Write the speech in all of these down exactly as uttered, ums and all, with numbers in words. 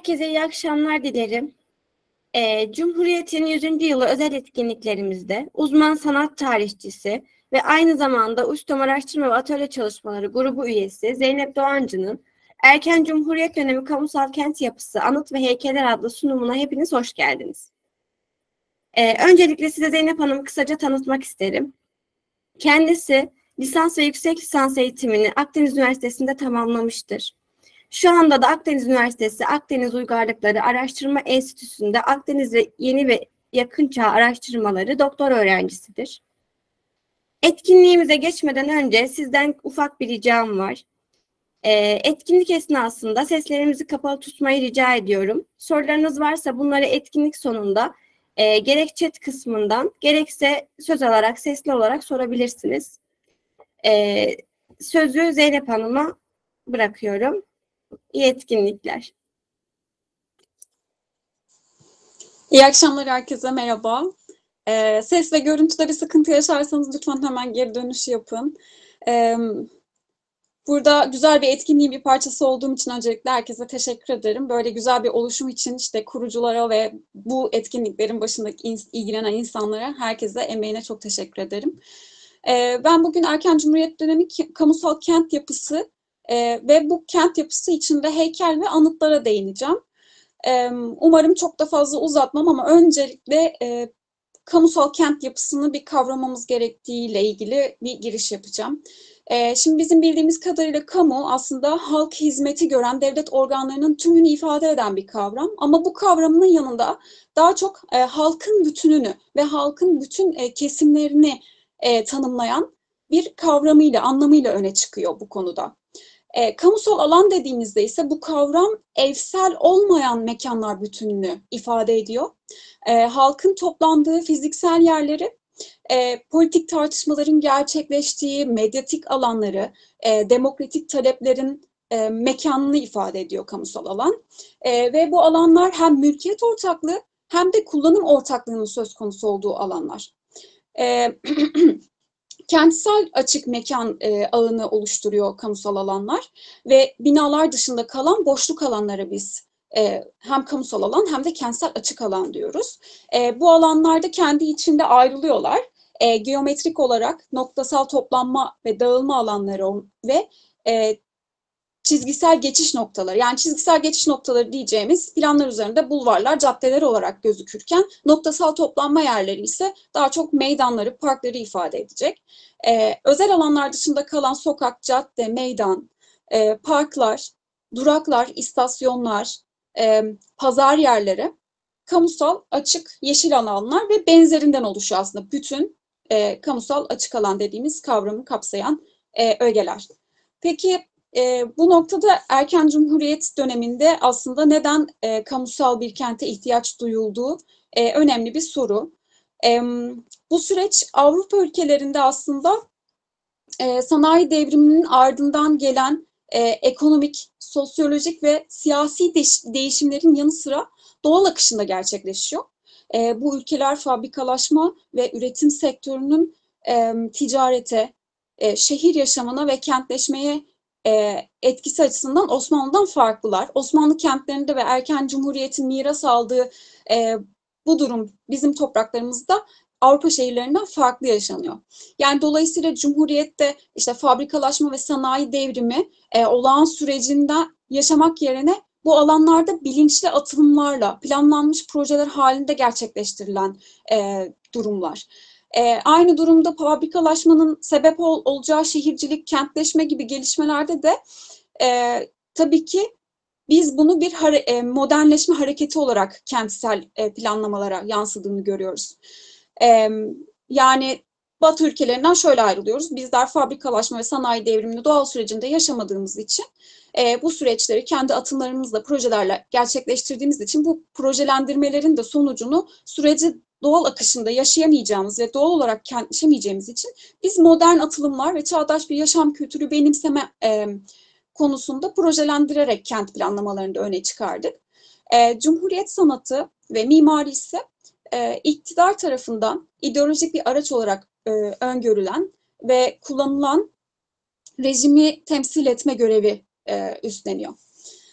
Herkese iyi akşamlar dilerim. Ee, Cumhuriyet'in yüzüncü yılı özel etkinliklerimizde uzman sanat tarihçisi ve aynı zamanda Ustom Araştırma ve Atölye Çalışmaları grubu üyesi Zeynep Doğancı'nın Erken Cumhuriyet Dönemi Kamusal Kent Yapısı, Anıt ve Heykeller adlı sunumuna hepiniz hoş geldiniz. Ee, öncelikle size Zeynep Hanım'ı kısaca tanıtmak isterim. Kendisi lisans ve yüksek lisans eğitimini Akdeniz Üniversitesi'nde tamamlamıştır. Şu anda da Akdeniz Üniversitesi Akdeniz Uygarlıkları Araştırma Enstitüsü'nde Akdeniz ve Yeni ve Yakın Çağ Araştırmaları doktor öğrencisidir. Etkinliğimize geçmeden önce sizden ufak bir ricam var. Ee, etkinlik esnasında seslerimizi kapalı tutmayı rica ediyorum. Sorularınız varsa bunları etkinlik sonunda e, gerek chat kısmından gerekse söz alarak, sesli olarak sorabilirsiniz. Ee, sözü Zeynep Hanım'a bırakıyorum. İyi etkinlikler. İyi akşamlar herkese, merhaba. Ee, ses ve görüntüde bir sıkıntı yaşarsanız lütfen hemen geri dönüş yapın. Ee, burada güzel bir etkinliğin bir parçası olduğum için öncelikle herkese teşekkür ederim. Böyle güzel bir oluşum için işte kuruculara ve bu etkinliklerin başındaki in, ilgilenen insanlara, herkese emeğine çok teşekkür ederim. Ee, ben bugün Erken Cumhuriyet Dönemi Kamusal Kent Yapısı e, ve bu kent yapısı içinde heykel ve anıtlara değineceğim. Umarım çok da fazla uzatmam ama öncelikle e, kamusal kent yapısını bir kavramamız gerektiğiyle ilgili bir giriş yapacağım. E, şimdi bizim bildiğimiz kadarıyla kamu aslında halk hizmeti gören devlet organlarının tümünü ifade eden bir kavram. Ama bu kavramın yanında daha çok e, halkın bütününü ve halkın bütün e, kesimlerini e, tanımlayan bir kavramıyla, anlamıyla öne çıkıyor bu konuda. E, kamusal alan dediğimizde ise bu kavram evsel olmayan mekanlar bütününü ifade ediyor. E, halkın toplandığı fiziksel yerleri, e, politik tartışmaların gerçekleştiği medyatik alanları, e, demokratik taleplerin e, mekanını ifade ediyor kamusal alan. E, ve bu alanlar hem mülkiyet ortaklığı hem de kullanım ortaklığının söz konusu olduğu alanlar. E, Kentsel açık mekan e, ağını oluşturuyor kamusal alanlar ve binalar dışında kalan boşluk alanlara biz e, hem kamusal alan hem de kentsel açık alan diyoruz. E, bu alanlarda kendi içinde ayrılıyorlar. E, geometrik olarak noktasal toplanma ve dağılma alanları ve e, çizgisel geçiş noktaları, yani çizgisel geçiş noktaları diyeceğimiz planlar üzerinde bulvarlar, caddeler olarak gözükürken noktasal toplanma yerleri ise daha çok meydanları, parkları ifade edecek. Ee, özel alanlar dışında kalan sokak, cadde, meydan, e, parklar, duraklar, istasyonlar, e, pazar yerleri, kamusal açık yeşil alanlar ve benzerinden oluşuyor aslında bütün e, kamusal açık alan dediğimiz kavramı kapsayan e, ögeler. Peki, E, bu noktada erken Cumhuriyet döneminde aslında neden e, kamusal bir kente ihtiyaç duyulduğu e, önemli bir soru. E, bu süreç Avrupa ülkelerinde aslında e, sanayi devriminin ardından gelen e, ekonomik, sosyolojik ve siyasi değiş değişimlerin yanı sıra doğal akışında gerçekleşiyor. E, bu ülkeler fabrikalaşma ve üretim sektörünün e, ticarete, e, şehir yaşamına ve kentleşmeye e, etkisi açısından Osmanlı'dan farklılar. Osmanlı kentlerinde ve erken Cumhuriyet'in miras aldığı e, bu durum bizim topraklarımızda Avrupa şehirlerinden farklı yaşanıyor. Yani dolayısıyla Cumhuriyet'te işte fabrikalaşma ve sanayi devrimi e, olağan sürecinden yaşamak yerine bu alanlarda bilinçli atılımlarla planlanmış projeler halinde gerçekleştirilen e, durumlar. E, aynı durumda fabrikalaşmanın sebep ol, olacağı şehircilik, kentleşme gibi gelişmelerde de e, tabii ki biz bunu bir hare, e, modernleşme hareketi olarak kentsel e, planlamalara yansıdığını görüyoruz. E, yani Batı ülkelerinden şöyle ayrılıyoruz. Bizler fabrikalaşma ve sanayi devrimini doğal sürecinde yaşamadığımız için e, bu süreçleri kendi atımlarımızla, projelerle gerçekleştirdiğimiz için bu projelendirmelerin de sonucunu süreci doğal akışında yaşayamayacağımız ve doğal olarak kentleşemeyeceğimiz için biz modern atılımlar ve çağdaş bir yaşam kültürü benimseme e, konusunda projelendirerek kent planlamalarını da öne çıkardık. E, Cumhuriyet sanatı ve mimarisi e, iktidar tarafından ideolojik bir araç olarak e, öngörülen ve kullanılan rejimi temsil etme görevi e, üstleniyor.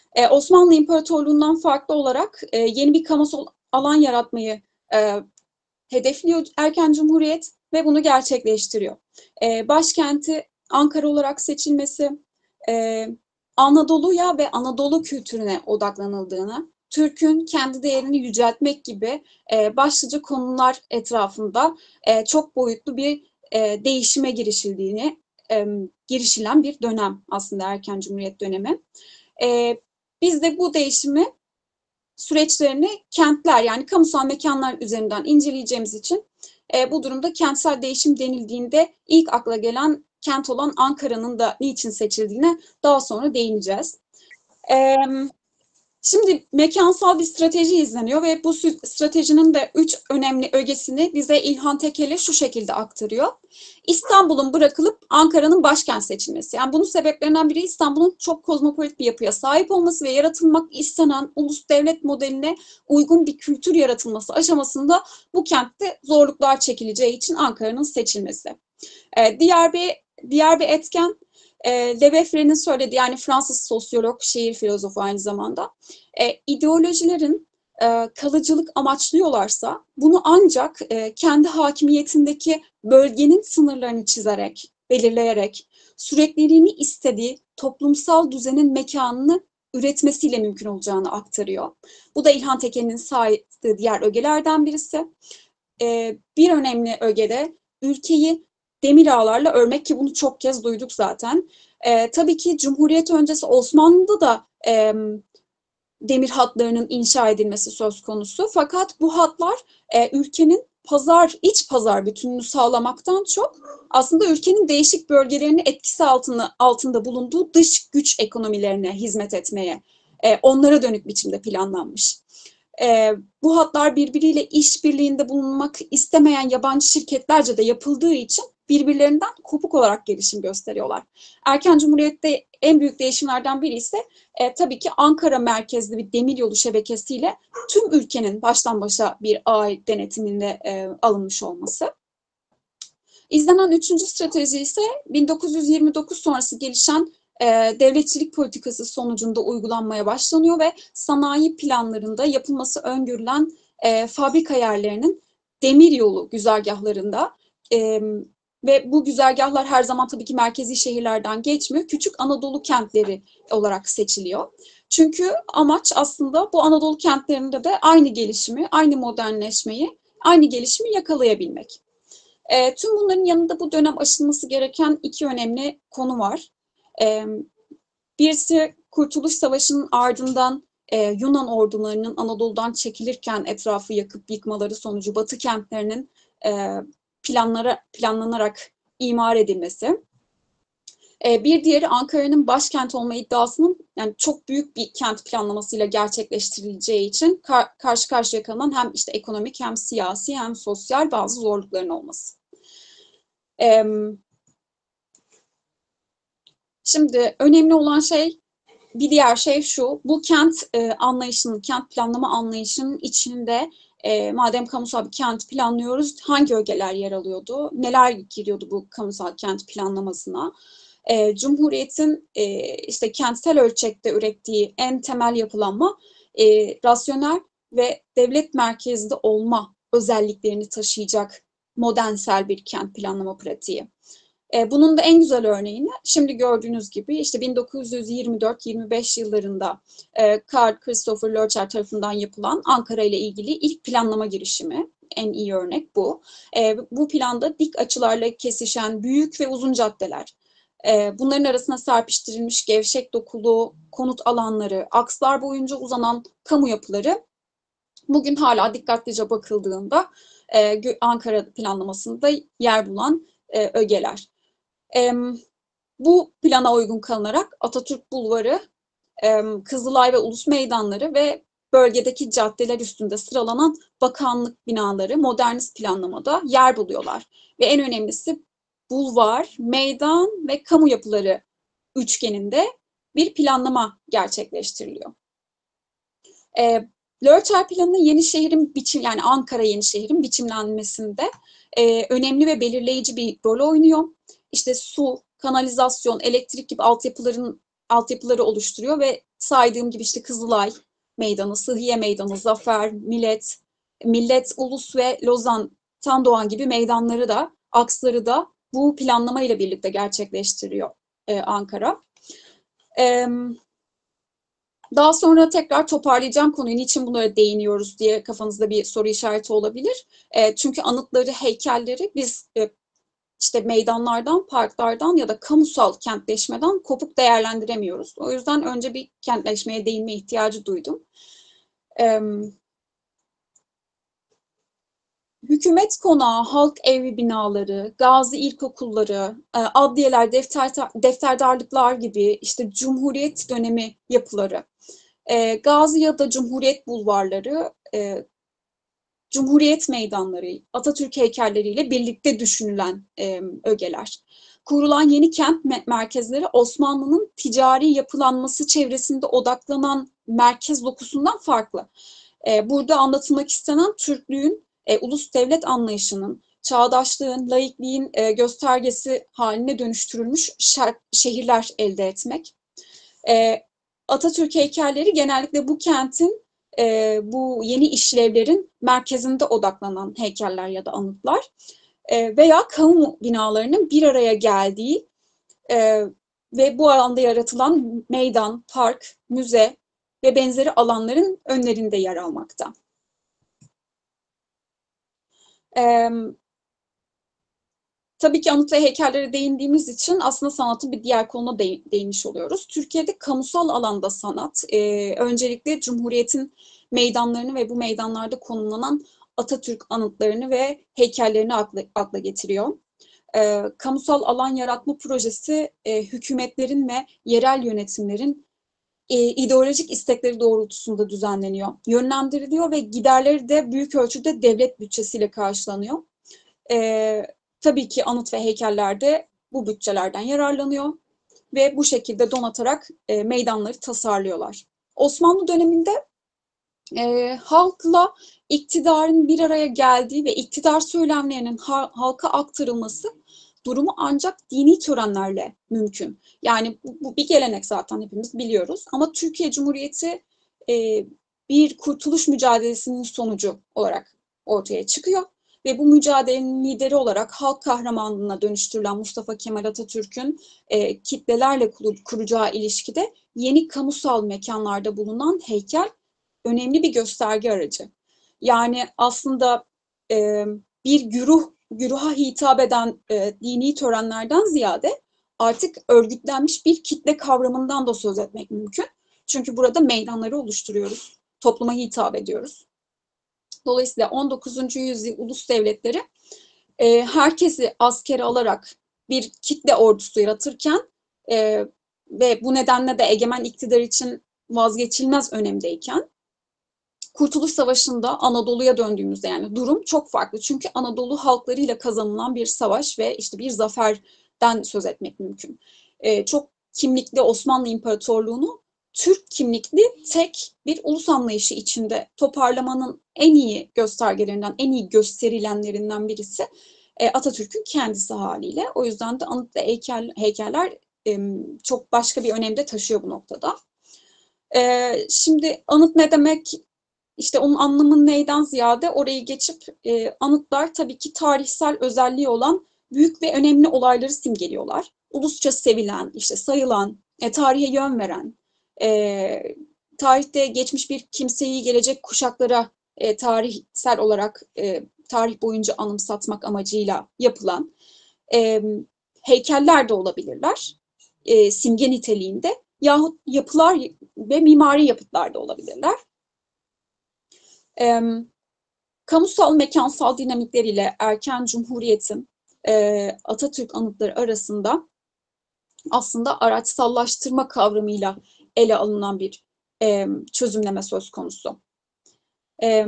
E, Osmanlı İmparatorluğu'ndan farklı olarak e, yeni bir kamusal alan yaratmayı e, hedefliyor erken Cumhuriyet ve bunu gerçekleştiriyor. E, başkenti Ankara olarak seçilmesi, e, Anadolu'ya ve Anadolu kültürüne odaklanıldığını, Türk'ün kendi değerini yüceltmek gibi e, başlıca konular etrafında e, çok boyutlu bir e, değişime girişildiğini, e, girişilen bir dönem aslında erken Cumhuriyet dönemi. E, biz de bu değişimi süreçlerini kentler yani kamusal mekanlar üzerinden inceleyeceğimiz için e, bu durumda kentsel değişim denildiğinde ilk akla gelen kent olan Ankara'nın da niçin seçildiğine daha sonra değineceğiz. E, Şimdi mekansal bir strateji izleniyor ve bu stratejinin de üç önemli ögesini bize İlhan Tekeli şu şekilde aktarıyor. İstanbul'un bırakılıp Ankara'nın başkent seçilmesi. Yani bunun sebeplerinden biri İstanbul'un çok kozmopolit bir yapıya sahip olması ve yaratılmak istenen ulus devlet modeline uygun bir kültür yaratılması aşamasında bu kentte zorluklar çekileceği için Ankara'nın seçilmesi. Ee, diğer bir diğer bir etken e, Lebefre'nin söylediği, yani Fransız sosyolog, şehir filozofu aynı zamanda, e, ideolojilerin e, kalıcılık amaçlıyorlarsa bunu ancak e, kendi hakimiyetindeki bölgenin sınırlarını çizerek, belirleyerek, sürekliliğini istediği toplumsal düzenin mekanını üretmesiyle mümkün olacağını aktarıyor. Bu da İlhan Tekeli'nin saydığı diğer ögelerden birisi. E, bir önemli ögede ülkeyi demir ağlarla örmek, ki bunu çok kez duyduk zaten. E, tabii ki Cumhuriyet öncesi Osmanlı'da da e, demir hatlarının inşa edilmesi söz konusu. Fakat bu hatlar e, ülkenin pazar, iç pazar bütününü sağlamaktan çok aslında ülkenin değişik bölgelerinin etkisi altında, altında bulunduğu dış güç ekonomilerine hizmet etmeye, e, onlara dönük biçimde planlanmış. E, bu hatlar birbiriyle işbirliğinde bulunmak istemeyen yabancı şirketlerce de yapıldığı için birbirlerinden kopuk olarak gelişim gösteriyorlar. Erken Cumhuriyet'te en büyük değişimlerden biri ise e, tabii ki Ankara merkezli bir demiryolu şebekesiyle tüm ülkenin baştan başa bir ağ denetiminde e, alınmış olması. İzlenen üçüncü strateji ise bin dokuz yüz yirmi dokuz sonrası gelişen e, devletçilik politikası sonucunda uygulanmaya başlanıyor ve sanayi planlarında yapılması öngörülen e, fabrika yerlerinin demiryolu güzergahlarında e, ve bu güzergahlar her zaman tabii ki merkezi şehirlerden geçmiyor, küçük Anadolu kentleri olarak seçiliyor. Çünkü amaç aslında bu Anadolu kentlerinde de aynı gelişimi, aynı modernleşmeyi, aynı gelişimi yakalayabilmek. E, tüm bunların yanında bu dönem aşılması gereken iki önemli konu var. E, birisi Kurtuluş Savaşı'nın ardından e, Yunan ordularının Anadolu'dan çekilirken etrafı yakıp yıkmaları sonucu Batı kentlerinin e, planlara planlanarak imar edilmesi. E, bir diğeri Ankara'nın başkent olma iddiasının yani çok büyük bir kent planlamasıyla gerçekleştirileceği için kar karşı karşıya kalınan hem işte ekonomik hem siyasi hem sosyal bazı zorlukların olması. E, şimdi önemli olan şey, bir diğer şey şu: bu kent e, anlayışının, kent planlama anlayışının içinde e, madem kamusal bir kent planlıyoruz, hangi ögeler yer alıyordu? Neler giriyordu bu kamusal kent planlamasına? E, Cumhuriyet'in e, işte kentsel ölçekte ürettiği en temel yapılanma e, rasyonel ve devlet merkezli olma özelliklerini taşıyacak modernsel bir kent planlama pratiği. E, bunun da en güzel örneğini şimdi gördüğünüz gibi işte bin dokuz yüz yirmi dört yirmi beş yıllarında e, Karl Christopher Lörcher tarafından yapılan Ankara ile ilgili ilk planlama girişimi. En iyi örnek bu. E, bu planda dik açılarla kesişen büyük ve uzun caddeler, e, bunların arasına serpiştirilmiş gevşek dokulu konut alanları, akslar boyunca uzanan kamu yapıları bugün hala dikkatlice bakıldığında e, Ankara planlamasında yer bulan e, ögeler. E, bu plana uygun kalınarak Atatürk Bulvarı, e, Kızılay ve Ulus Meydanları ve bölgedeki caddeler üstünde sıralanan bakanlık binaları modernist planlamada yer buluyorlar. Ve en önemlisi bulvar, meydan ve kamu yapıları üçgeninde bir planlama gerçekleştiriliyor. E, Lörcher planı Yenişehir'in biçim yani Ankara Yenişehir'in biçimlenmesinde e, önemli ve belirleyici bir rol oynuyor. İşte su, kanalizasyon, elektrik gibi altyapıların altyapıları oluşturuyor ve saydığım gibi işte Kızılay Meydanı, Sıhhiye Meydanı, Zafer, Millet, Millet, Ulus ve Lozan, Tandoğan gibi meydanları da, aksları da bu planlama ile birlikte gerçekleştiriyor e, Ankara. E, Daha sonra tekrar toparlayacağım konuyu. Niçin bunlara değiniyoruz diye kafanızda bir soru işareti olabilir. E, çünkü anıtları, heykelleri biz e, işte meydanlardan, parklardan ya da kamusal kentleşmeden kopuk değerlendiremiyoruz. O yüzden önce bir kentleşmeye değinme ihtiyacı duydum. Ee, Hükümet konağı, halk evi binaları, gazi ilkokulları, e, adliyeler, defter, defterdarlıklar gibi işte Cumhuriyet dönemi yapıları, e, Gazi ya da Cumhuriyet bulvarları, e, Cumhuriyet meydanları, Atatürk heykelleriyle birlikte düşünülen e, ögeler. Kurulan yeni kent merkezleri Osmanlı'nın ticari yapılanması çevresinde odaklanan merkez dokusundan farklı. E, burada anlatılmak istenen Türklüğün, e, ulus devlet anlayışının, çağdaşlığın, laikliğin e, göstergesi haline dönüştürülmüş şehirler elde etmek. E, Atatürk heykelleri genellikle bu kentin, e, bu yeni işlevlerin merkezinde odaklanan heykeller ya da anıtlar e, veya kamu binalarının bir araya geldiği e, ve bu alanda yaratılan meydan, park, müze ve benzeri alanların önlerinde yer almakta. E, Tabii ki anıt ve heykellere değindiğimiz için aslında sanatın bir diğer konuna değinmiş oluyoruz. Türkiye'de kamusal alanda sanat, e, öncelikle Cumhuriyet'in meydanlarını ve bu meydanlarda konumlanan Atatürk anıtlarını ve heykellerini akla, akla getiriyor. E, kamusal alan yaratma projesi e, hükümetlerin ve yerel yönetimlerin e, ideolojik istekleri doğrultusunda düzenleniyor, yönlendiriliyor ve giderleri de büyük ölçüde devlet bütçesiyle karşılanıyor. E, tabii ki anıt ve heykeller de bu bütçelerden yararlanıyor ve bu şekilde donatarak e, meydanları tasarlıyorlar. Osmanlı döneminde e, halkla iktidarın bir araya geldiği ve iktidar söylemlerinin ha, halka aktarılması durumu ancak dini törenlerle mümkün. Yani bu, bu bir gelenek zaten hepimiz biliyoruz. Ama Türkiye Cumhuriyeti e, bir kurtuluş mücadelesinin sonucu olarak ortaya çıkıyor. Ve bu mücadelenin lideri olarak halk kahramanlığına dönüştürülen Mustafa Kemal Atatürk'ün e, kitlelerle kur, kuracağı ilişkide yeni kamusal mekanlarda bulunan heykel önemli bir gösterge aracı. Yani aslında e, bir güruh, güruha hitap eden e, dini törenlerden ziyade artık örgütlenmiş bir kitle kavramından da söz etmek mümkün. Çünkü burada meydanları oluşturuyoruz, topluma hitap ediyoruz. Dolayısıyla on dokuzuncu yüzyıl ulus devletleri e, herkesi askere alarak bir kitle ordusu yaratırken e, ve bu nedenle de egemen iktidar için vazgeçilmez önemdeyken Kurtuluş Savaşı'nda Anadolu'ya döndüğümüzde yani durum çok farklı. Çünkü Anadolu halklarıyla kazanılan bir savaş ve işte bir zaferden söz etmek mümkün. E, çok kimlikli Osmanlı İmparatorluğu'nu Türk kimlikli tek bir ulus anlayışı içinde toparlamanın en iyi göstergelerinden, en iyi gösterilenlerinden birisi e, Atatürk'ün kendisi haliyle. O yüzden de anıt ve heykel, heykeller e, çok başka bir önemde taşıyor bu noktada. E, şimdi anıt ne demek? İşte onun anlamı neyden ziyade orayı geçip e, anıtlar tabii ki tarihsel özelliği olan büyük ve önemli olayları simgeliyorlar. Ulusça sevilen, işte sayılan, e, tarihe yön veren, e, tarihte geçmiş bir kimseyi gelecek kuşaklara e, tarihsel olarak e, tarih boyunca anımsatmak amacıyla yapılan e, heykeller de olabilirler, e, simge niteliğinde yahut yapılar ve mimari yapıtlar da olabilirler. E, kamusal mekansal dinamikleriyle erken cumhuriyetin e, Atatürk anıtları arasında aslında araçsallaştırma kavramıyla ele alınan bir e, çözümleme söz konusu. E,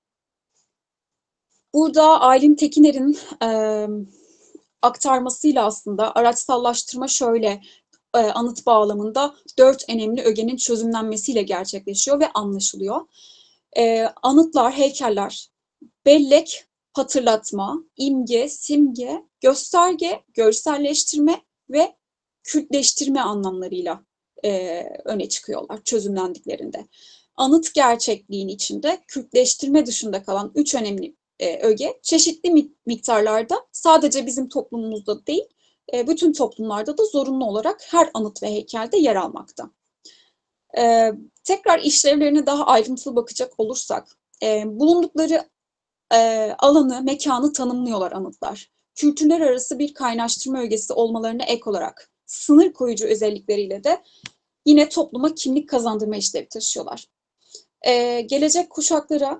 burada Aylin Tekiner'in e, aktarmasıyla aslında araçsallaştırma şöyle e, anıt bağlamında dört önemli ögenin çözümlenmesiyle gerçekleşiyor ve anlaşılıyor. E, anıtlar, heykeller, bellek, hatırlatma, imge, simge, gösterge, görselleştirme ve kültleştirme anlamlarıyla e, öne çıkıyorlar çözümlendiklerinde. Anıt gerçekliğin içinde Kürtleştirme dışında kalan üç önemli e, öge çeşitli miktarlarda sadece bizim toplumumuzda değil, e, bütün toplumlarda da zorunlu olarak her anıt ve heykelde yer almakta. E, tekrar işlevlerine daha ayrıntılı bakacak olursak, e, bulundukları e, alanı, mekanı tanımlıyorlar anıtlar. Kültürler arası bir kaynaştırma ögesi olmalarına ek olarak sınır koyucu özellikleriyle de yine topluma kimlik kazandırma işlevi taşıyorlar. Ee, gelecek kuşaklara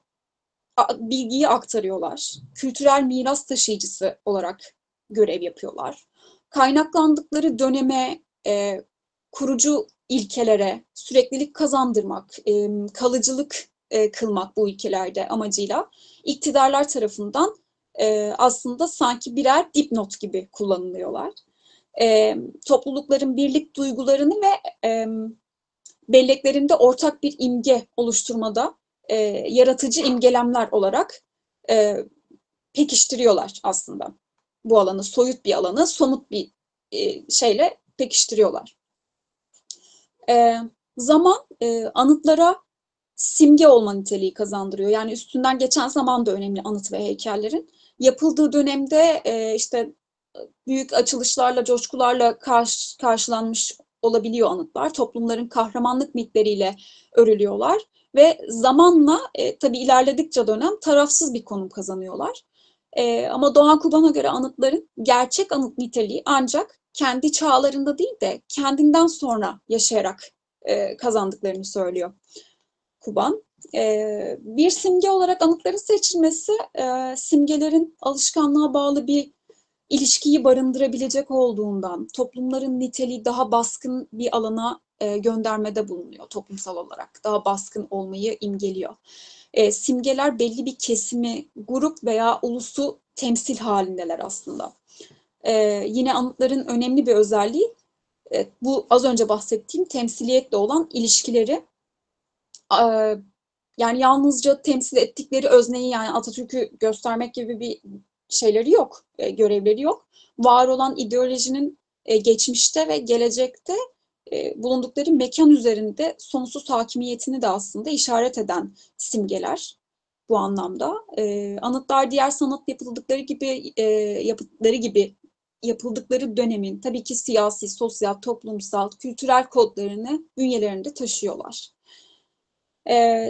bilgiyi aktarıyorlar. Kültürel miras taşıyıcısı olarak görev yapıyorlar. Kaynaklandıkları döneme, e, kurucu ilkelere süreklilik kazandırmak, e, kalıcılık e, kılmak bu ilkelerde amacıyla iktidarlar tarafından e, aslında sanki birer dipnot gibi kullanılıyorlar. E, toplulukların birlik duygularını ve e, belleklerinde ortak bir imge oluşturmada e, yaratıcı imgelemler olarak e, pekiştiriyorlar aslında. Bu alanı, soyut bir alanı somut bir e, şeyle pekiştiriyorlar. E, zaman e, anıtlara simge olma niteliği kazandırıyor. Yani üstünden geçen zaman da önemli anıt ve heykellerin. Yapıldığı dönemde e, işte büyük açılışlarla, coşkularla karşı, karşılanmış olabiliyor anıtlar. Toplumların kahramanlık mitleriyle örülüyorlar ve zamanla e, tabii ilerledikçe dönem tarafsız bir konum kazanıyorlar. E, ama Doğan Kuban'a göre anıtların gerçek anıt niteliği ancak kendi çağlarında değil de kendinden sonra yaşayarak e, kazandıklarını söylüyor Kuban. E, bir simge olarak anıtların seçilmesi e, simgelerin alışkanlığa bağlı bir ilişkiyi barındırabilecek olduğundan toplumların niteliği daha baskın bir alana e, göndermede bulunuyor toplumsal olarak. Daha baskın olmayı imgeliyor. E, simgeler belli bir kesimi, grup veya ulusu temsil halindeler aslında. E, yine anıtların önemli bir özelliği e, bu az önce bahsettiğim temsiliyetle olan ilişkileri. E, yani yalnızca temsil ettikleri özneyi, yani Atatürk'ü göstermek gibi bir şeyleri yok, e, görevleri yok. Var olan ideolojinin e, geçmişte ve gelecekte e, bulundukları mekan üzerinde sonsuz hakimiyetini de aslında işaret eden simgeler bu anlamda. E, anıtlar diğer sanat yapıldıkları gibi e, yapıtları gibi yapıldıkları dönemin tabii ki siyasi, sosyal, toplumsal, kültürel kodlarını bünyelerinde taşıyorlar. E,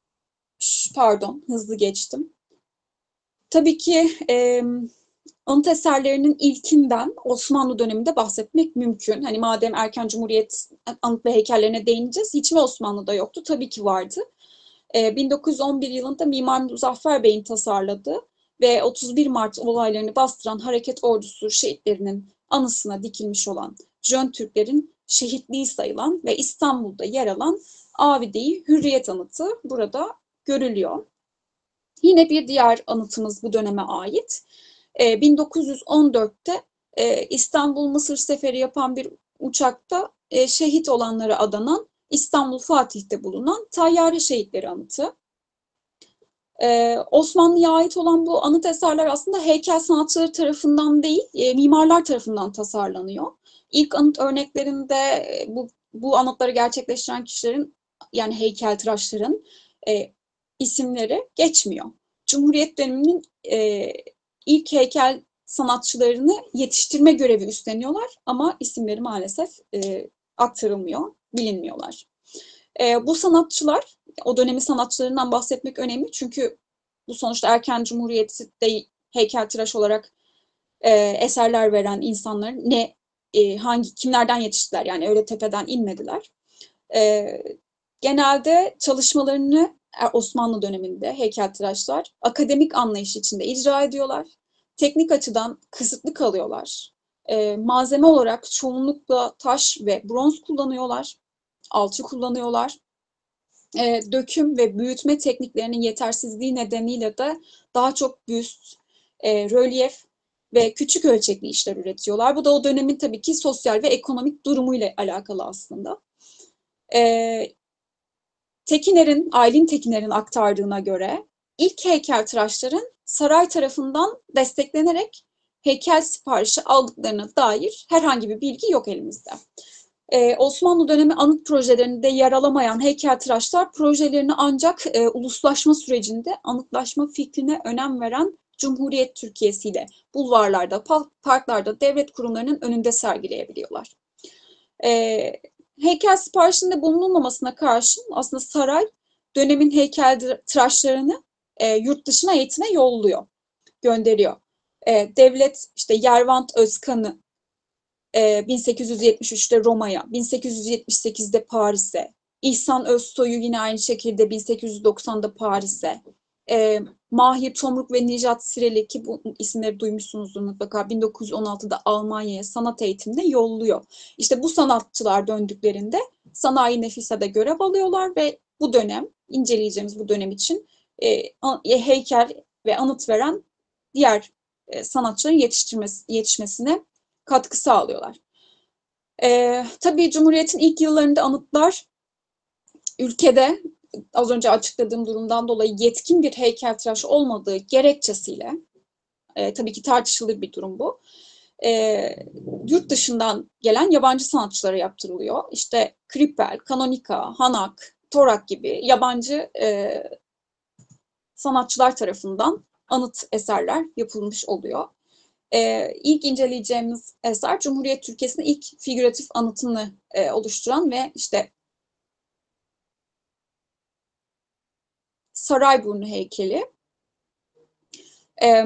pardon, hızlı geçtim. Tabii ki e, anıt eserlerinin ilkinden Osmanlı döneminde bahsetmek mümkün. Hani madem erken Cumhuriyet anıt ve heykellerine değineceğiz, hiç mi Osmanlı'da yoktu? Tabii ki vardı. E, bin dokuz yüz on bir yılında Mimar Muzaffer Bey'in tasarladığı ve otuz bir Mart olaylarını bastıran Hareket Ordusu şehitlerinin anısına dikilmiş olan Jön Türklerin şehitliği sayılan ve İstanbul'da yer alan Avide-i Hürriyet anıtı burada görülüyor. Yine bir diğer anıtımız bu döneme ait. E, bin dokuz yüz on dörtte e, İstanbul-Mısır seferi yapan bir uçakta e, şehit olanlara adanan İstanbul Fatih'te bulunan Tayyare Şehitleri Anıtı. Ee, Osmanlı'ya ait olan bu anıt eserler aslında heykel sanatçıları tarafından değil, e, mimarlar tarafından tasarlanıyor. İlk anıt örneklerinde e, bu, bu anıtları gerçekleştiren kişilerin, yani heykeltıraşların e, isimleri geçmiyor. Cumhuriyet döneminin e, ilk heykel sanatçılarını yetiştirme görevi üstleniyorlar ama isimleri maalesef e, aktarılmıyor, bilinmiyorlar. E, bu sanatçılar, o dönemin sanatçılarından bahsetmek önemli çünkü bu sonuçta erken Cumhuriyet'te heykeltıraş olarak e, eserler veren insanlar ne, e, hangi, kimlerden yetiştiler, yani öyle tepeden inmediler. E, genelde çalışmalarını Osmanlı döneminde heykeltıraşlar akademik anlayış içinde icra ediyorlar. Teknik açıdan kısıtlı kalıyorlar. E, malzeme olarak çoğunlukla taş ve bronz kullanıyorlar. Alçı kullanıyorlar. E, döküm ve büyütme tekniklerinin yetersizliği nedeniyle de daha çok büst, e, rölyef ve küçük ölçekli işler üretiyorlar. Bu da o dönemin tabii ki sosyal ve ekonomik durumuyla alakalı aslında. E, Tekiner'in, Aylin Tekiner'in aktardığına göre ilk heykeltıraşların saray tarafından desteklenerek heykel siparişi aldıklarına dair herhangi bir bilgi yok elimizde. Ee, Osmanlı dönemi anıt projelerinde yer alamayan heykeltıraşlar projelerini ancak e, uluslaşma sürecinde anıtlaşma fikrine önem veren Cumhuriyet Türkiye'siyle bulvarlarda, parklarda, devlet kurumlarının önünde sergileyebiliyorlar. Ee, heykel siparişinde bulunulmamasına karşın aslında saray dönemin heykeltıraşlarını e, yurt dışına eğitime yolluyor, gönderiyor. E, devlet işte Yervant Özkan'ı bin sekiz yüz yetmiş üçte Roma'ya, bin sekiz yüz yetmiş sekizde Paris'e, İhsan Özsoy'u yine aynı şekilde bin sekiz yüz doksanda Paris'e, e, Mahir Tomruk ve Nijat Sireli ki bu isimleri duymuşsunuzdur mutlaka bin dokuz yüz on altıda Almanya'ya sanat eğitimine yolluyor. İşte bu sanatçılar döndüklerinde Sanayi Nefise'de görev alıyorlar ve bu dönem, inceleyeceğimiz bu dönem için e, heykel ve anıt veren diğer e, sanatçıların yetiştirmesi, yetişmesine katkı sağlıyorlar. Ee, tabii Cumhuriyet'in ilk yıllarında anıtlar ülkede az önce açıkladığım durumdan dolayı yetkin bir heykeltıraş olmadığı gerekçesiyle, e, tabii ki tartışılır bir durum bu, e, yurt dışından gelen yabancı sanatçılara yaptırılıyor. İşte Krippel, Kanonika, Hanak, Torak gibi yabancı e, sanatçılar tarafından anıt eserler yapılmış oluyor. Ee, ilk inceleyeceğimiz eser Cumhuriyet Türkiye'sinin ilk figüratif anıtını e, oluşturan ve işte Sarayburnu heykeli. Ee,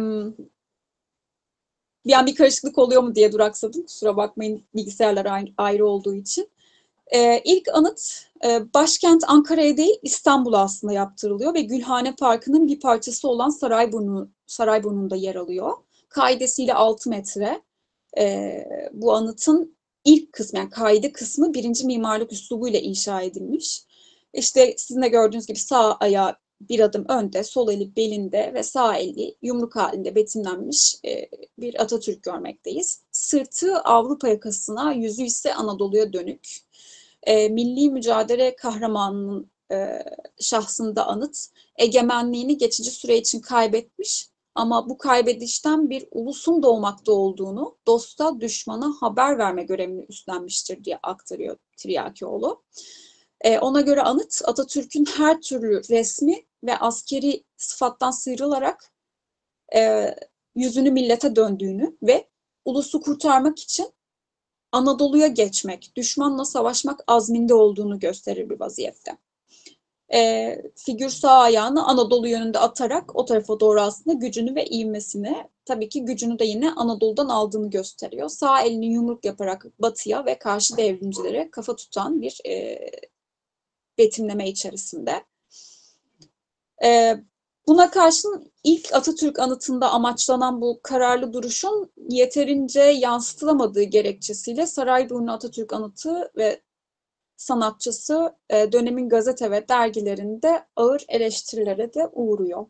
bir an bir karışıklık oluyor mu diye duraksadım. Kusura bakmayın, bilgisayarlar ayrı, ayrı olduğu için. Ee, ilk anıt e, başkent Ankara'ya değil İstanbul'a aslında yaptırılıyor ve Gülhane Parkı'nın bir parçası olan Sarayburnu, Sarayburnu'nda yer alıyor. Kaidesiyle altı metre. Ee, bu anıtın ilk kısmı, yani kaide kısmı birinci mimarlık üslubuyla inşa edilmiş. İşte sizin de gördüğünüz gibi sağ ayağı bir adım önde, sol eli belinde ve sağ eli yumruk halinde betimlenmiş e, bir Atatürk görmekteyiz. Sırtı Avrupa yakasına, yüzü ise Anadolu'ya dönük. E, milli mücadele kahramanının e, şahsında anıt, egemenliğini geçici süre için kaybetmiş ama bu kaybedişten bir ulusun doğmakta olduğunu dosta, düşmana haber verme görevini üstlenmiştir diye aktarıyor Tiryakioğlu. E, ona göre anıt, Atatürk'ün her türlü resmi ve askeri sıfattan sıyrılarak e, yüzünü millete döndüğünü ve ulusu kurtarmak için Anadolu'ya geçmek, düşmanla savaşmak azminde olduğunu gösterir bir vaziyette. E, figür sağ ayağını Anadolu yönünde atarak o tarafa doğru aslında gücünü ve ivmesini, tabii ki gücünü de yine Anadolu'dan aldığını gösteriyor. Sağ elini yumruk yaparak batıya ve karşı devrimcilere kafa tutan bir e, betimleme içerisinde. E, buna karşın ilk Atatürk anıtında amaçlanan bu kararlı duruşun yeterince yansıtılamadığı gerekçesiyle Sarayburnu Atatürk anıtı ve sanatçısı e, dönemin gazete ve dergilerinde ağır eleştirilere de uğruyor.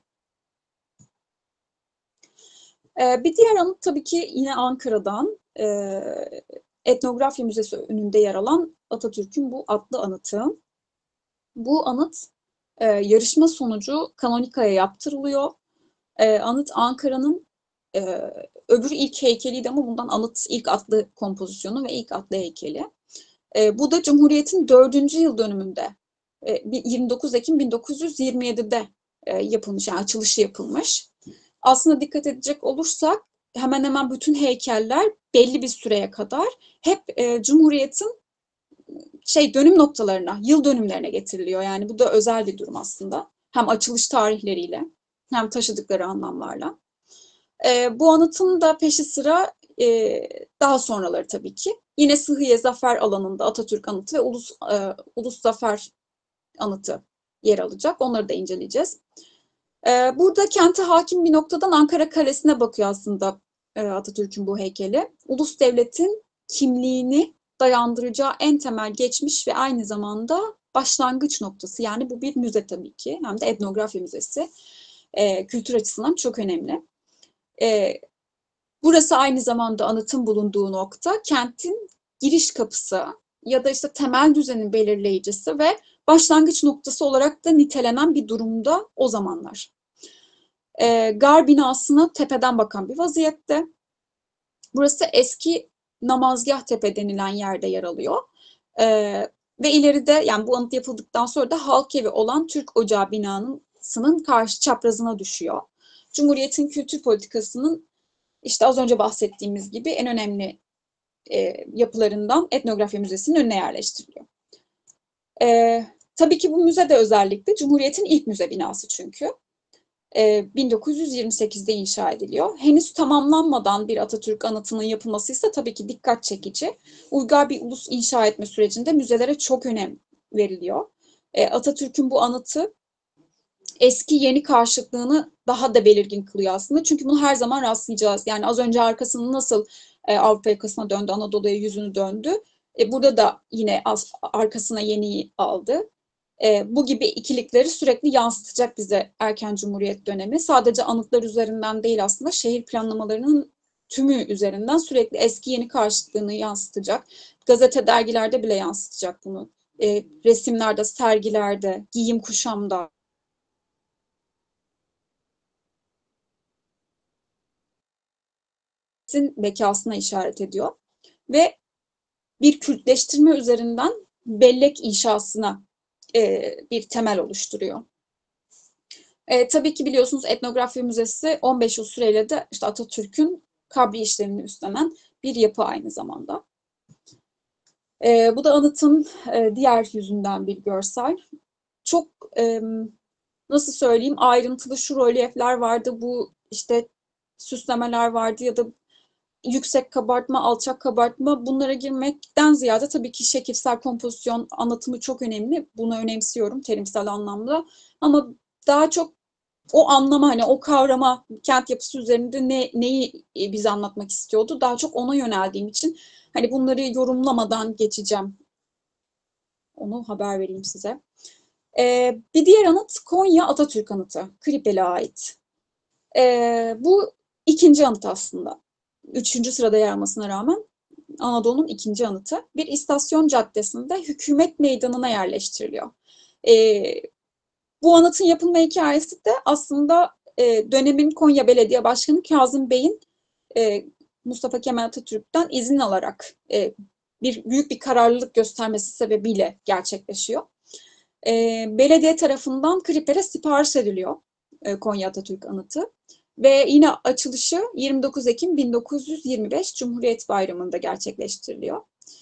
E, bir diğer anıt tabii ki yine Ankara'dan e, Etnografya Müzesi önünde yer alan Atatürk'ün bu adlı anıtı. Bu anıt e, yarışma sonucu Kanonika'ya yaptırılıyor. E, anıt Ankara'nın e, öbürü ilk heykeliydi ama bundan anıt ilk adlı kompozisyonu ve ilk adlı heykeli. E, bu da Cumhuriyet'in dördüncü yıl dönümünde e, yirmi dokuz Ekim bin dokuz yüz yirmi yedide e, yapılmış, yani açılışı yapılmış. Aslında dikkat edecek olursak hemen hemen bütün heykeller belli bir süreye kadar hep e, Cumhuriyet'in şey dönüm noktalarına, yıl dönümlerine getiriliyor. Yani bu da özel bir durum aslında. Hem açılış tarihleriyle hem taşıdıkları anlamlarla. E, bu anıtın da peşi sıra e, daha sonraları tabii ki. Yine Sıhhiye Zafer alanında Atatürk anıtı ve Ulus, e, Ulus Zafer anıtı yer alacak. Onları da inceleyeceğiz. E, burada kente hakim bir noktadan Ankara Kalesi'ne bakıyor aslında e, Atatürk'ün bu heykeli. Ulus devletin kimliğini dayandıracağı en temel geçmiş ve aynı zamanda başlangıç noktası. Yani bu bir müze tabii ki. Hem de etnografya müzesi. E, kültür açısından çok önemli. E, burası aynı zamanda anıtın bulunduğu nokta. Kentin giriş kapısı ya da işte temel düzenin belirleyicisi ve başlangıç noktası olarak da nitelenen bir durumda o zamanlar. E, gar binasına tepeden bakan bir vaziyette. Burası eski Namazgah Tepe denilen yerde yer alıyor. E, ve ileride yani bu anıt yapıldıktan sonra da halk evi olan Türk Ocağı binasının karşı çaprazına düşüyor. Cumhuriyet'in kültür politikasının işte az önce bahsettiğimiz gibi en önemli e, yapılarından Etnografya Müzesi'nin önüne yerleştiriliyor. E, tabii ki bu müze de özellikle Cumhuriyet'in ilk müze binası çünkü. E, bin dokuz yüz yirmi sekizde inşa ediliyor. Henüz tamamlanmadan bir Atatürk anıtının yapılması ise tabii ki dikkat çekici. Uygar bir ulus inşa etme sürecinde müzelere çok önem veriliyor. E, Atatürk'ün bu anıtı eski yeni karşıtlığını daha da belirgin kılıyor aslında. Çünkü bunu her zaman rastlayacağız. Yani az önce arkasını nasıl e, Avrupa yakasına döndü, Anadolu'ya yüzünü döndü. E, burada da yine az, arkasına yeniyi aldı. E, bu gibi ikilikleri sürekli yansıtacak bize erken Cumhuriyet dönemi. Sadece anıtlar üzerinden değil aslında şehir planlamalarının tümü üzerinden sürekli eski yeni karşıtlığını yansıtacak. Gazete, dergilerde bile yansıtacak bunu. E, resimlerde, sergilerde, giyim kuşamda. Bekasına işaret ediyor ve bir Kürtleştirme üzerinden bellek inşasına e, bir temel oluşturuyor. E, tabii ki biliyorsunuz Etnografya Müzesi on beş yıl süreyle de işte Atatürk'ün kabri işlerini üstlenen bir yapı aynı zamanda. E, bu da anıtın e, diğer yüzünden bir görsel. Çok e, nasıl söyleyeyim ayrıntılı şu rölyefler vardı, bu işte süslemeler vardı ya da yüksek kabartma, alçak kabartma bunlara girmekten ziyade tabii ki şekilsel kompozisyon anlatımı çok önemli. Bunu önemsiyorum terimsel anlamda. Ama daha çok o anlama hani o kavrama kent yapısı üzerinde ne, neyi bize anlatmak istiyordu. Daha çok ona yöneldiğim için hani bunları yorumlamadan geçeceğim. Onu haber vereyim size. Ee, bir diğer anıt Konya Atatürk anıtı. Kripel'e ait. Ee, bu ikinci anıt aslında. Üçüncü sırada yer almasına rağmen Anadolu'nun ikinci anıtı. Bir istasyon caddesinde hükümet meydanına yerleştiriliyor. Ee, bu anıtın yapılma hikayesi de aslında e, dönemin Konya Belediye Başkanı Kazım Bey'in e, Mustafa Kemal Atatürk'ten izin alarak e, bir büyük bir kararlılık göstermesi sebebiyle gerçekleşiyor. E, belediye tarafından Kriper'e sipariş ediliyor e, Konya Atatürk anıtı. Ve yine açılışı yirmi dokuz Ekim bin dokuz yüz yirmi beş Cumhuriyet Bayramı'nda gerçekleştiriliyor.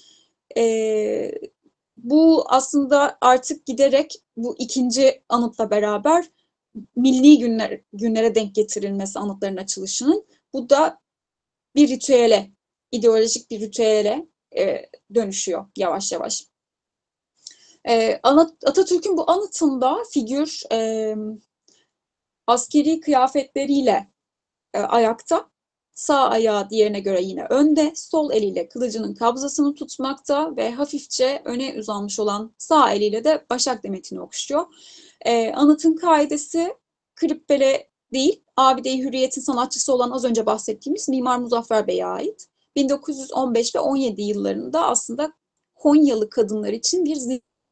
Ee, bu aslında artık giderek bu ikinci anıtla beraber milli günler, günlere denk getirilmesi anıtların açılışının. Bu da bir ritüele, ideolojik bir ritüele e, dönüşüyor yavaş yavaş. E, Atatürk'ün bu anıtında figür e, askeri kıyafetleriyle e, ayakta, sağ ayağı diğerine göre yine önde, sol eliyle kılıcının kabzasını tutmakta ve hafifçe öne uzanmış olan sağ eliyle de başak demetini okşuyor. E, anıtın kaidesi Kırıkkale değil, Abide-i Hürriyet'in sanatçısı olan az önce bahsettiğimiz Mimar Muzaffer Bey'e ait. bin dokuz yüz on beş ve on yedi yıllarında aslında Konyalı kadınlar için bir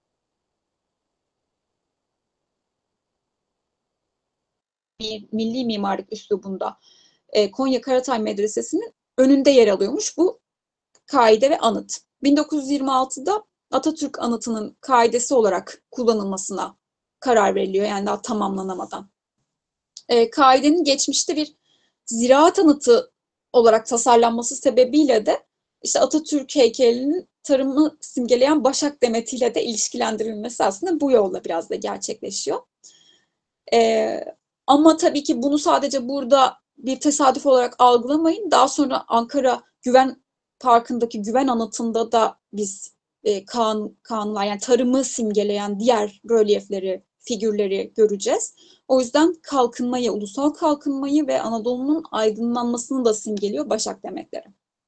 milli mimarlık üslubunda e, Konya Karatay Medresesi'nin önünde yer alıyormuş bu kaide ve anıt. bin dokuz yüz yirmi altıda Atatürk anıtının kaidesi olarak kullanılmasına karar veriliyor yani daha tamamlanamadan. E, kaidenin geçmişte bir ziraat anıtı olarak tasarlanması sebebiyle de işte Atatürk heykelinin tarımı simgeleyen başak demetiyle de ilişkilendirilmesi aslında bu yolla biraz da gerçekleşiyor. E, ama tabii ki bunu sadece burada bir tesadüf olarak algılamayın. Daha sonra Ankara Güven Parkı'ndaki Güven Anıtı'nda da biz e, kan, kanlar yani tarımı simgeleyen diğer rölyefleri, figürleri göreceğiz. O yüzden kalkınmayı, ulusal kalkınmayı ve Anadolu'nun aydınlanmasını da simgeliyor başak demetleri.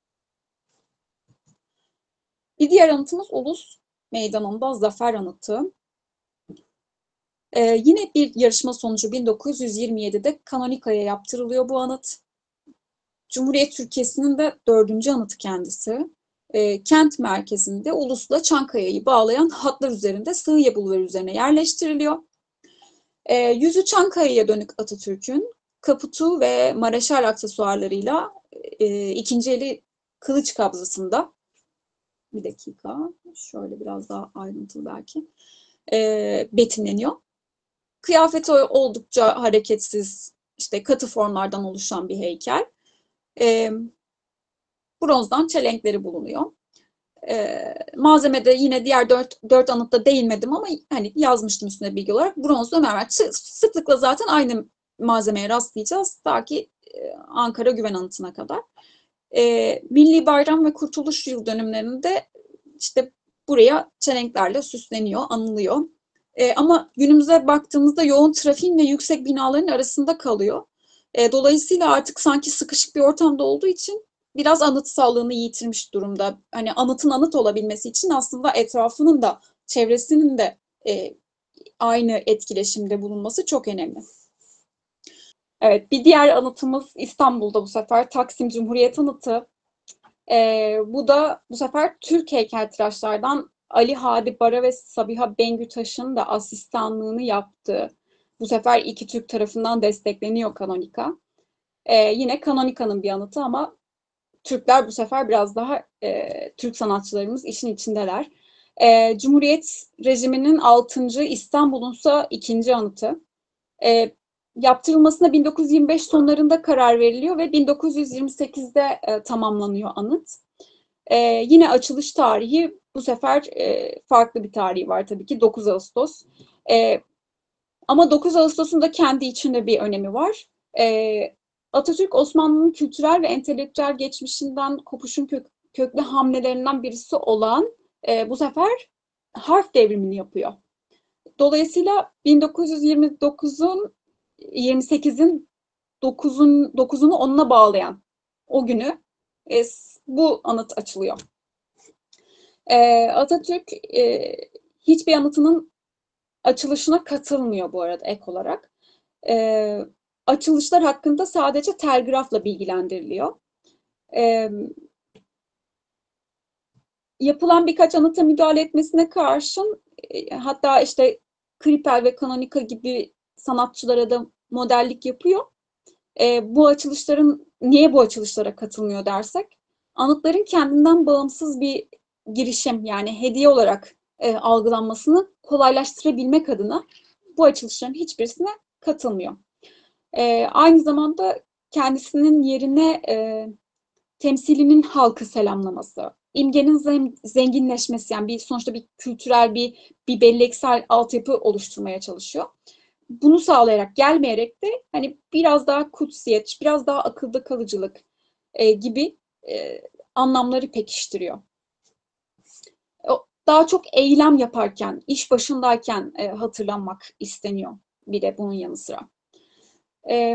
Bir diğer anıtımız Ulus Meydanı'nda Zafer Anıtı. Ee, yine bir yarışma sonucu bin dokuz yüz yirmi yedide Kanonika'ya yaptırılıyor bu anıt. Cumhuriyet Türkiye'sinin de dördüncü anıtı kendisi. Ee, kent merkezinde Ulus'la Çankaya'yı bağlayan hatlar üzerinde Sığıya Bulvarı üzerine yerleştiriliyor. Ee, yüzü Çankaya'ya dönük Atatürk'ün kaputu ve mareşal aksesuarlarıyla e, ikinci eli kılıç kabzasında bir dakika, şöyle biraz daha ayrıntılı belki, e, betimleniyor. Kıyafeti oldukça hareketsiz, işte katı formlardan oluşan bir heykel. E, bronzdan çelenkleri bulunuyor. E, malzemede yine diğer dört, dört anıtta değinmedim ama hani yazmıştım üstüne bilgi olarak. Bronz ve mermer. Sıklıkla zaten aynı malzemeye rastlayacağız. Ta ki e, Ankara Güven Anıtı'na kadar. E, Milli Bayram ve Kurtuluş Yıl dönümlerinde işte buraya çelenklerle süsleniyor, anılıyor. E, ama günümüze baktığımızda yoğun trafiğin ve yüksek binaların arasında kalıyor. E, dolayısıyla artık sanki sıkışık bir ortamda olduğu için biraz anıtsallığını yitirmiş durumda. Hani anıtın anıt olabilmesi için aslında etrafının da çevresinin de e, aynı etkileşimde bulunması çok önemli. Evet, bir diğer anıtımız İstanbul'da bu sefer Taksim Cumhuriyet Anıtı. Ee, bu da bu sefer Türk heykeltıraşlardan Ali Hadi Bara ve Sabiha Bengütaş'ın da asistanlığını yaptığı, bu sefer iki Türk tarafından destekleniyor Kanonika. Ee, yine Kanonika'nın bir anıtı ama Türkler bu sefer biraz daha e, Türk sanatçılarımız işin içindeler. E, Cumhuriyet rejiminin altıncı İstanbul'unsa ikinci anıtı. E, yaptırılmasına bin dokuz yüz yirmi beş sonlarında karar veriliyor ve bin dokuz yüz yirmi sekizde e, tamamlanıyor anıt. E, yine açılış tarihi bu sefer e, farklı bir tarihi var tabii ki, dokuz Ağustos. E, ama dokuz Ağustos'un da kendi içinde bir önemi var. E, Atatürk Osmanlı'nın kültürel ve entelektüel geçmişinden kopuşun kök, köklü hamlelerinden birisi olan e, bu sefer harf devrimini yapıyor. Dolayısıyla bin dokuz yüz yirmi dokuzun yirmi sekizin dokuzun dokuzunu onuna bağlayan o günü e, bu anıt açılıyor. E, Atatürk e, hiçbir anıtının açılışına katılmıyor bu arada ek olarak. E, açılışlar hakkında sadece telgrafla bilgilendiriliyor. E, yapılan birkaç anıta müdahale etmesine karşın e, hatta işte Kripal ve Kanonika gibi sanatçılara da modellik yapıyor. E, bu açılışların, niye bu açılışlara katılmıyor dersek, anıtların kendinden bağımsız bir girişim, yani hediye olarak e, algılanmasını kolaylaştırabilmek adına bu açılışların hiçbirisine katılmıyor. E, aynı zamanda kendisinin yerine e, temsilinin halkı selamlaması, imgenin zenginleşmesi, yani bir sonuçta bir kültürel bir bir belleksel altyapı oluşturmaya çalışıyor. Bunu sağlayarak gelmeyerek de hani biraz daha kutsiyet, biraz daha akılda kalıcılık e, gibi e, anlamları pekiştiriyor. O, daha çok eylem yaparken, iş başındayken e, hatırlanmak isteniyor bir de bunun yanı sıra. E,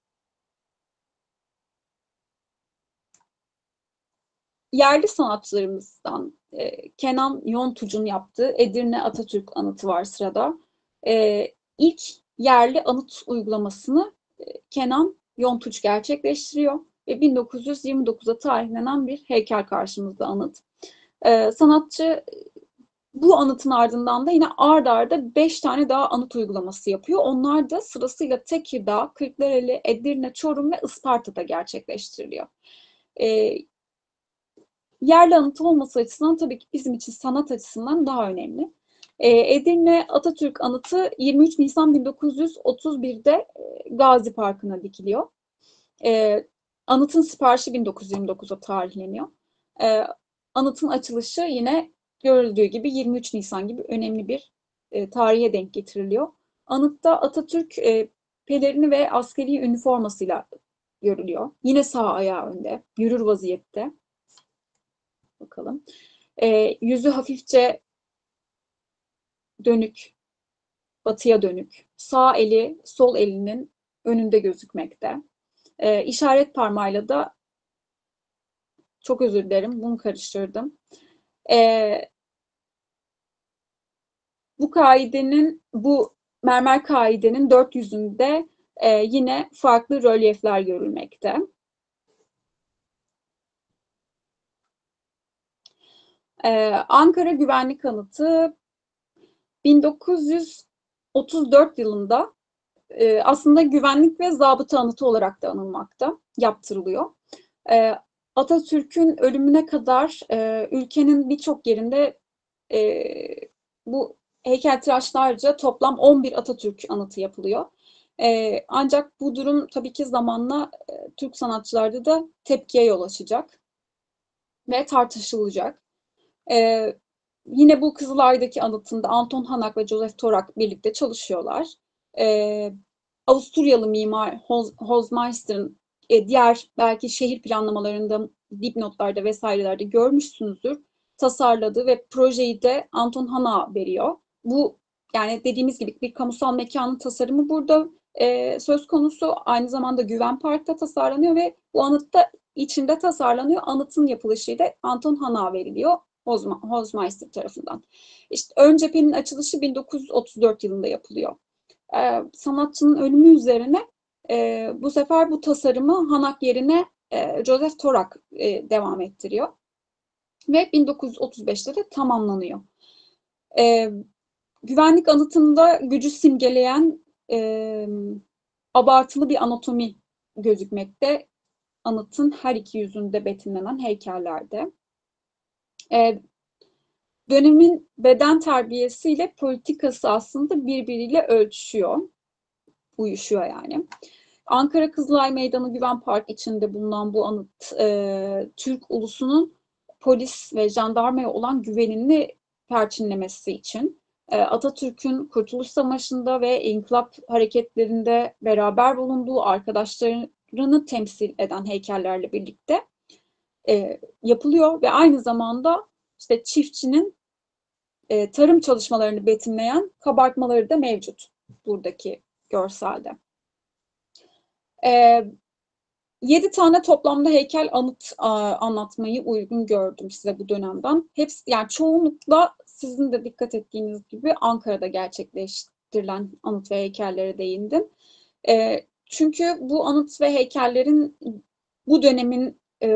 yerli sanatçılarımızdan e, Kenan Yontuc'un yaptığı Edirne Atatürk anıtı var sırada. E, ilk yerli anıt uygulamasını e, Kenan Yontuç gerçekleştiriyor ve bin dokuz yüz yirmi dokuzda tarihlenen bir heykel karşımızda anıt. E, sanatçı bu anıtın ardından da yine ard arda beş tane daha anıt uygulaması yapıyor. Onlar da sırasıyla Tekirdağ, Kırklareli, Edirne, Çorum ve Isparta'da gerçekleştiriliyor. E, yerli anıt olması açısından tabii ki bizim için sanat açısından daha önemli. E, Edirne Atatürk Anıtı yirmi üç Nisan bin dokuz yüz otuz birde e, Gazi Parkı'na dikiliyor. E, anıtın siparişi bin dokuz yüz yirmi dokuzda tarihleniyor. E, anıtın açılışı yine görüldüğü gibi yirmi üç Nisan gibi önemli bir e, tarihe denk getiriliyor. Anıtta Atatürk e, pelerini ve askeri üniformasıyla görülüyor. Yine sağ ayağı önde, yürür vaziyette. Bakalım. E, yüzü hafifçe dönük, batıya dönük. Sağ eli sol elinin önünde gözükmekte. E, işaret parmağıyla da, çok özür dilerim, bunu karıştırdım. E, bu kaidenin, bu mermer kaidenin dört yüzünde e, yine farklı rölyefler görülmekte. Ee, Ankara Güvenlik Anıtı bin dokuz yüz otuz dört yılında e, aslında güvenlik ve zabıta anıtı olarak da anılmakta, yaptırılıyor. E, Atatürk'ün ölümüne kadar e, ülkenin birçok yerinde e, bu heykeltıraşlarca toplam on bir Atatürk anıtı yapılıyor. E, ancak bu durum tabii ki zamanla e, Türk sanatçılarda da tepkiye yol açacak ve tartışılacak. E, Yine bu Kızılay'daki anıtında Anton Hanak ve Joseph Torak birlikte çalışıyorlar. E, Avusturyalı mimar Hofmeister'ın e, diğer belki şehir planlamalarında, dipnotlarda vesairelerde görmüşsünüzdür. Tasarladığı ve projeyi de Anton Hanak'a veriyor. Bu yani dediğimiz gibi bir kamusal mekanın tasarımı burada e, söz konusu. Aynı zamanda Güven Park'ta tasarlanıyor ve bu anıtta içinde tasarlanıyor. Anıtın yapılışı da Anton Hanak'a veriliyor. Hofmeister tarafından. İşte ön cephenin açılışı bin dokuz yüz otuz dört yılında yapılıyor. Ee, sanatçının ölümü üzerine e, bu sefer bu tasarımı Hanak yerine e, Joseph Torak e, devam ettiriyor. Ve bin dokuz yüz otuz beşte de tamamlanıyor. E, güvenlik anıtında gücü simgeleyen e, abartılı bir anatomi gözükmekte. Anıtın her iki yüzünde betimlenen heykellerde. E, dönemin beden terbiyesiyle politikası aslında birbiriyle ölçüşüyor, uyuşuyor yani. Ankara Kızılay Meydanı Güven Park içinde bulunan bu anıt, e, Türk ulusunun polis ve jandarmaya olan güvenini perçinlemesi için e, Atatürk'ün Kurtuluş Savaşı'nda ve inkılap hareketlerinde beraber bulunduğu arkadaşlarını temsil eden heykellerle birlikte e, yapılıyor ve aynı zamanda işte çiftçinin e, tarım çalışmalarını betimleyen kabartmaları da mevcut buradaki görselde. E, Yedi tane toplamda heykel anıt a, anlatmayı uygun gördüm size bu dönemden. Hepsi, yani çoğunlukla sizin de dikkat ettiğiniz gibi Ankara'da gerçekleştirilen anıt ve heykellere değindim. E, çünkü bu anıt ve heykellerin bu dönemin e,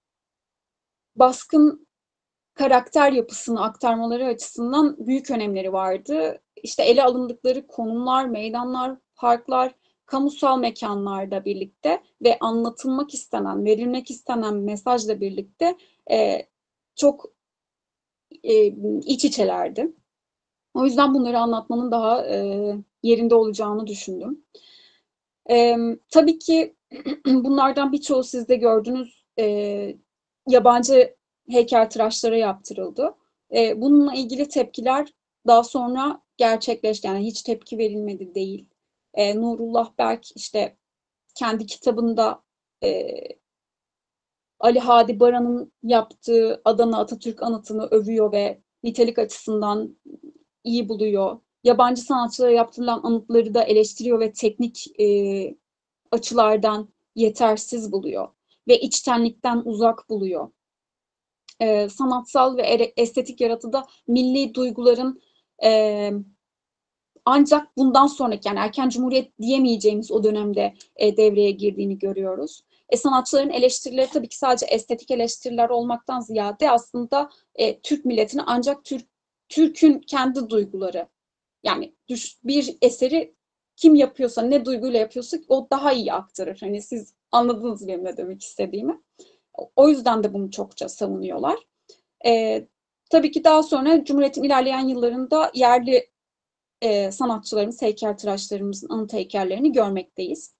baskın karakter yapısını aktarmaları açısından büyük önemleri vardı. İşte ele alındıkları konumlar, meydanlar, parklar, kamusal mekanlarda birlikte ve anlatılmak istenen, verilmek istenen mesajla birlikte e, çok e, iç içelerdi. O yüzden bunları anlatmanın daha e, yerinde olacağını düşündüm. E, tabii ki bunlardan birçoğu siz de gördünüz, e, yabancı heykeltıraşlara yaptırıldı. E, bununla ilgili tepkiler daha sonra gerçekleşti. Yani hiç tepki verilmedi değil. E, Nurullah Berk işte kendi kitabında e, Ali Hadi Baran'ın yaptığı Adana Atatürk anıtını övüyor ve nitelik açısından iyi buluyor. Yabancı sanatçılara yaptırılan anıtları da eleştiriyor ve teknik e, açılardan yetersiz buluyor ve içtenlikten uzak buluyor. Ee, sanatsal ve estetik yaratıda milli duyguların e, ancak bundan sonraki, yani erken cumhuriyet diyemeyeceğimiz o dönemde e, devreye girdiğini görüyoruz. E, sanatçıların eleştirileri tabii ki sadece estetik eleştiriler olmaktan ziyade aslında e, Türk milletini ancak Türk Türk'ün kendi duyguları, yani bir eseri kim yapıyorsa, ne duyguyla yapıyorsa o daha iyi aktarır. Hani siz anladınız benim ne demek istediğimi. O yüzden de bunu çokça savunuyorlar. Ee, tabii ki daha sonra Cumhuriyet'in ilerleyen yıllarında yerli e, sanatçılarımız, heykeltıraşlarımızın anıt heykellerini görmekteyiz.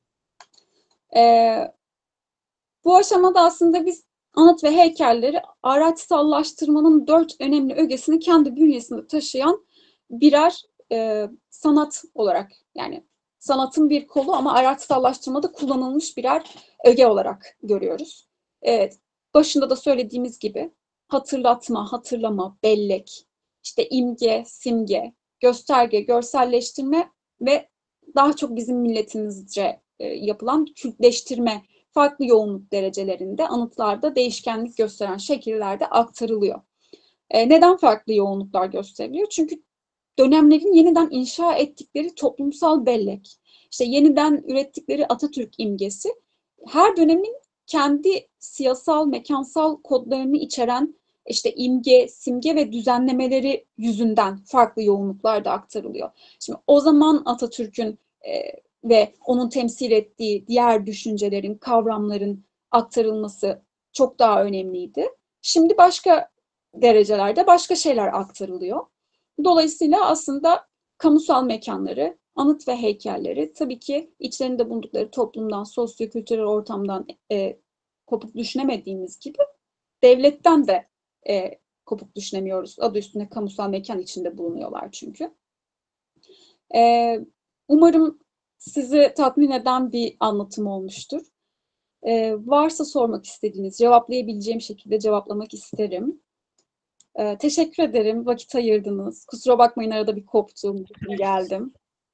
Ee, bu aşamada aslında biz anıt ve heykelleri araçsallaştırmanın dört önemli ögesini kendi bünyesinde taşıyan birer e, sanat olarak, yani sanatın bir kolu ama araçsallaştırmada kullanılmış birer öge olarak görüyoruz. Evet, başında da söylediğimiz gibi hatırlatma, hatırlama, bellek, işte imge, simge, gösterge, görselleştirme ve daha çok bizim milletimizce e, yapılan kültleştirme farklı yoğunluk derecelerinde anıtlarda değişkenlik gösteren şekillerde aktarılıyor. E, neden farklı yoğunluklar gösteriliyor? Çünkü dönemlerin yeniden inşa ettikleri toplumsal bellek, işte yeniden ürettikleri Atatürk imgesi, her dönemin kendi siyasal, mekansal kodlarını içeren işte imge, simge ve düzenlemeleri yüzünden farklı yoğunluklarda aktarılıyor. Şimdi o zaman Atatürk'ün e, ve onun temsil ettiği diğer düşüncelerin, kavramların aktarılması çok daha önemliydi. Şimdi başka derecelerde başka şeyler aktarılıyor. Dolayısıyla aslında kamusal mekanları, anıt ve heykelleri tabii ki içlerinde bulundukları toplumdan, sosyo-kültürel ortamdan e, kopuk düşünemediğimiz gibi devletten de e, kopuk düşünemiyoruz. Adı üstünde kamusal mekan içinde bulunuyorlar çünkü. E, umarım sizi tatmin eden bir anlatım olmuştur. E, varsa sormak istediğiniz, cevaplayabileceğim şekilde cevaplamak isterim. E, teşekkür ederim, vakit ayırdınız. Kusura bakmayın, arada bir koptum, geldim.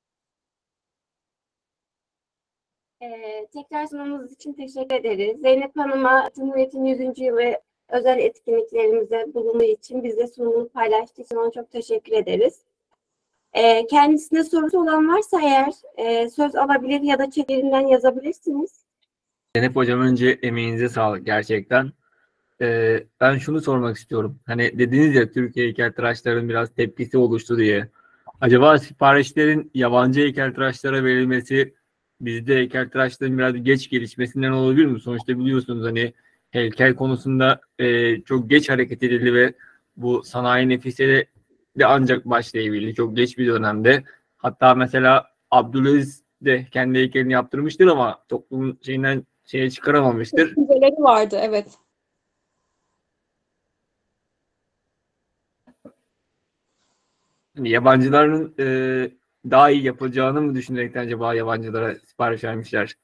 Ee, tekrar sunumumuz için teşekkür ederiz. Zeynep Hanım'a Cumhuriyet'in yüzüncü yılı özel etkinliklerimize bulunduğu için bizle sunumunu paylaştığı için ona çok teşekkür ederiz. Ee, kendisine sorusu olan varsa eğer e, söz alabilir ya da çeklerinden yazabilirsiniz. Zeynep Hocam, önce emeğinize sağlık gerçekten. Ee, ben şunu sormak istiyorum. Hani dediniz ya, Türkiye heykeltıraşların biraz tepkisi oluştu diye. Acaba siparişlerin yabancı heykeltıraşlara verilmesi bizde heykeltıraşların biraz geç gelişmesinden olabilir mi? Sonuçta biliyorsunuz hani heykel konusunda e, çok geç hareket edildi ve bu sanayi nefisleri de ancak başlayabildi. Çok geç bir dönemde. Hatta mesela Abdülaziz de kendi heykelini yaptırmıştır ama toplumun şeyinden şeye çıkaramamıştır. Düşünceleri vardı, evet. Hani yabancıların e, daha iyi yapacağını mı düşünerekten acaba yabancılara sipariş vermişler?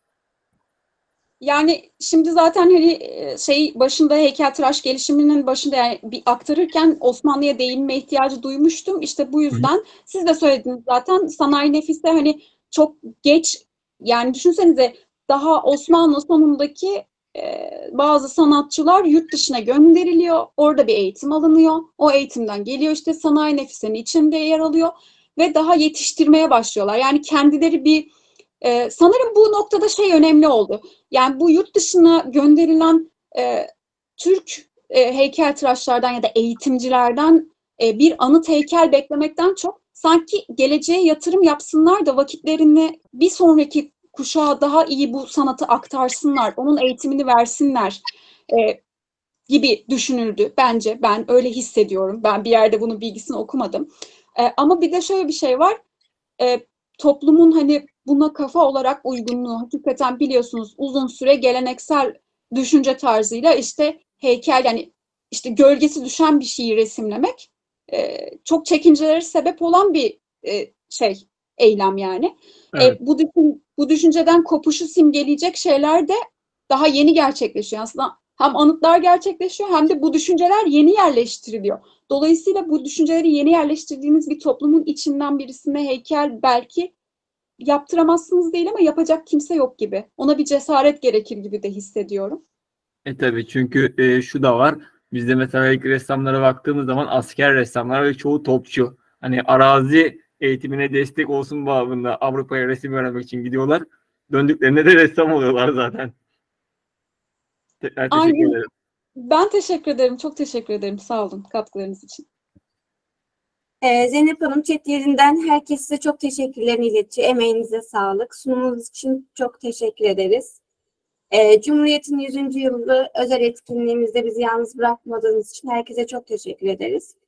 Yani şimdi zaten hani şey başında heykeltıraş gelişiminin başında yani bir aktarırken Osmanlı'ya değinme ihtiyacı duymuştum. İşte bu yüzden Hı. siz de söylediniz zaten, sanayi nefiste hani çok geç, yani düşünsenize daha Osmanlı sonundaki e, bazı sanatçılar yurt dışına gönderiliyor. Orada bir eğitim alınıyor. O eğitimden geliyor, işte sanayi nefisinin içinde yer alıyor ve daha yetiştirmeye başlıyorlar. Yani kendileri bir Ee, sanırım bu noktada şey önemli oldu. Yani bu yurt dışına gönderilen e, Türk e, heykeltıraşlardan ya da eğitimcilerden e, bir anıt heykel beklemekten çok sanki geleceğe yatırım yapsınlar da vakitlerini bir sonraki kuşağa daha iyi bu sanatı aktarsınlar, onun eğitimini versinler e, gibi düşünüldü bence. Ben öyle hissediyorum. Ben bir yerde bunun bilgisini okumadım. E, ama bir de şöyle bir şey var. E, toplumun hani buna kafa olarak uygunluğu, hakikaten biliyorsunuz uzun süre geleneksel düşünce tarzıyla işte heykel, yani işte gölgesi düşen bir şeyi resimlemek e, çok çekincelere sebep olan bir e, şey, eylem yani. Evet. E, bu, düşün, bu düşünceden kopuşu simgeleyecek şeyler de daha yeni gerçekleşiyor. Aslında hem anıtlar gerçekleşiyor hem de bu düşünceler yeni yerleştiriliyor. Dolayısıyla bu düşünceleri yeni yerleştirdiğiniz bir toplumun içinden birisine heykel belki yaptıramazsınız değil ama yapacak kimse yok gibi. Ona bir cesaret gerekir gibi de hissediyorum. E tabii, çünkü e, şu da var. Bizde mesela ilk ressamlara baktığımız zaman asker ressamlar ve çoğu topçu. Hani arazi eğitimine destek olsun babında Avrupa'ya resim öğrenmek için gidiyorlar. Döndüklerinde de ressam oluyorlar zaten. Tekrar teşekkür Aynen. ederim. Ben teşekkür ederim. Çok teşekkür ederim. Sağ olun katkılarınız için. Ee, Zeynep Hanım, chat yerinden herkes size çok teşekkürlerini iletiyor. Emeğinize sağlık. Sunumunuz için çok teşekkür ederiz. Ee, Cumhuriyet'in yüzüncü yılı özel etkinliğimizde bizi yalnız bırakmadığınız için herkese çok teşekkür ederiz.